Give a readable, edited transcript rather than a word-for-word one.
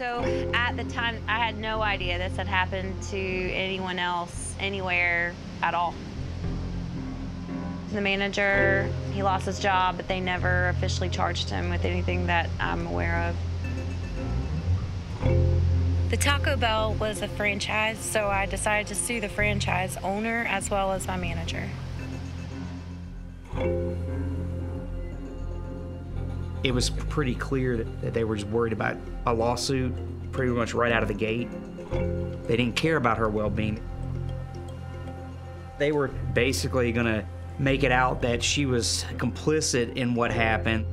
So at the time, I had no idea this had happened to anyone else, anywhere at all. The manager, he lost his job, but they never officially charged him with anything that I'm aware of. The Taco Bell was a franchise, so I decided to sue the franchise owner as well as my manager. It was pretty clear that they were just worried about a lawsuit pretty much right out of the gate. They didn't care about her well-being. They were basically gonna make it out that she was complicit in what happened.